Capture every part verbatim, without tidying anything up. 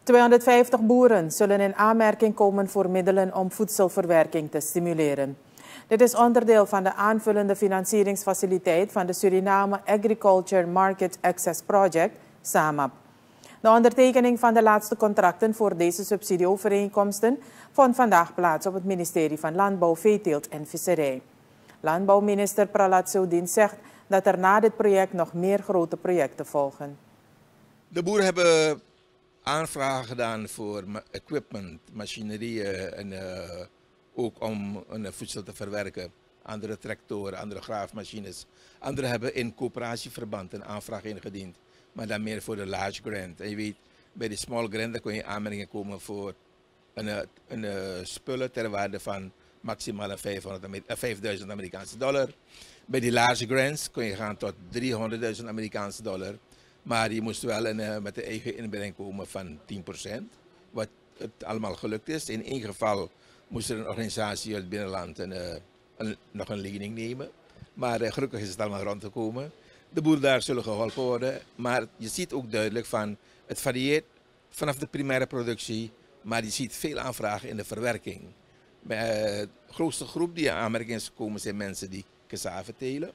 tweehonderdvijftig boeren zullen in aanmerking komen voor middelen om voedselverwerking te stimuleren. Dit is onderdeel van de aanvullende financieringsfaciliteit van de Suriname Agriculture Market Access Project, SAMAP. De ondertekening van de laatste contracten voor deze subsidieovereenkomsten vond vandaag plaats op het ministerie van Landbouw, Veeteelt en Visserij. Landbouwminister Pralat Soudien zegt dat er na dit project nog meer grote projecten volgen. De boeren hebben aanvragen gedaan voor equipment, machinerie en uh, ook om een voedsel te verwerken. Andere tractoren, andere graafmachines. Anderen hebben in coöperatieverband een aanvraag ingediend, maar dan meer voor de large grant. En je weet, bij de small grant dan kun je aanmerkingen komen voor een, een, een spullen ter waarde van maximaal vijfduizend Amerikaanse dollar. Bij die large grants kun je gaan tot driehonderdduizend Amerikaanse dollar. Maar je moest wel een, met de eigen inbreng komen van tien procent. Wat het allemaal gelukt is. In één geval moest er een organisatie uit het binnenland een, een, nog een lening nemen. Maar uh, gelukkig is het allemaal rondgekomen. De boeren daar zullen geholpen worden. Maar je ziet ook duidelijk van het varieert vanaf de primaire productie. Maar je ziet veel aanvragen in de verwerking. Uh, de grootste groep die in aanmerking is gekomen zijn mensen die cassave telen.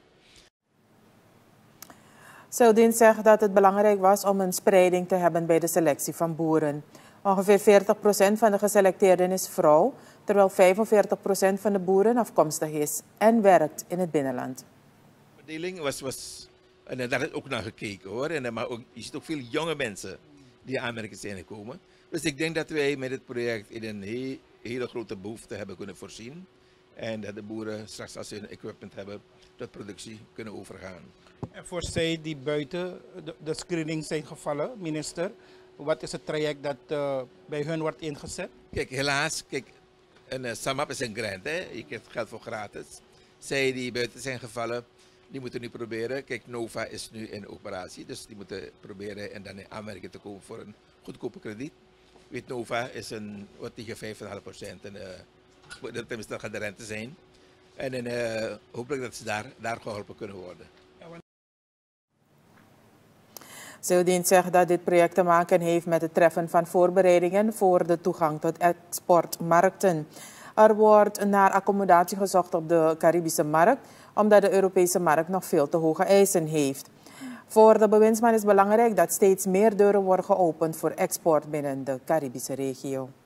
Soudien zegt dat het belangrijk was om een spreiding te hebben bij de selectie van boeren. Ongeveer veertig procent van de geselecteerden is vrouw, terwijl vijfenveertig procent van de boeren afkomstig is en werkt in het binnenland. De verdeling was, was en daar is ook naar gekeken hoor. En, maar ook, je ziet ook veel jonge mensen die aanmerking zijn gekomen. Dus ik denk dat wij met dit project in een he, hele grote behoefte hebben kunnen voorzien. En dat de boeren straks als ze hun equipment hebben, tot productie kunnen overgaan. En voor zij die buiten de, de screening zijn gevallen, minister, wat is het traject dat uh, bij hun wordt ingezet? Kijk, helaas, kijk, een uh, SAMAP is een grant, hè? Je krijgt geld voor gratis. Zij die buiten zijn gevallen, die moeten nu proberen. Kijk, Nova is nu in operatie, dus die moeten proberen en dan in aanmerking te komen voor een goedkope krediet. Weet, Nova is een, wat tegen vijf komma vijf procent en uh, tenminste dat gaat de rente zijn. En uh, hopelijk dat ze daar, daar geholpen kunnen worden. Soudien zegt dat dit project te maken heeft met het treffen van voorbereidingen voor de toegang tot exportmarkten. Er wordt naar accommodatie gezocht op de Caribische markt, omdat de Europese markt nog veel te hoge eisen heeft. Voor de bewindsman is belangrijk dat steeds meer deuren worden geopend voor export binnen de Caribische regio.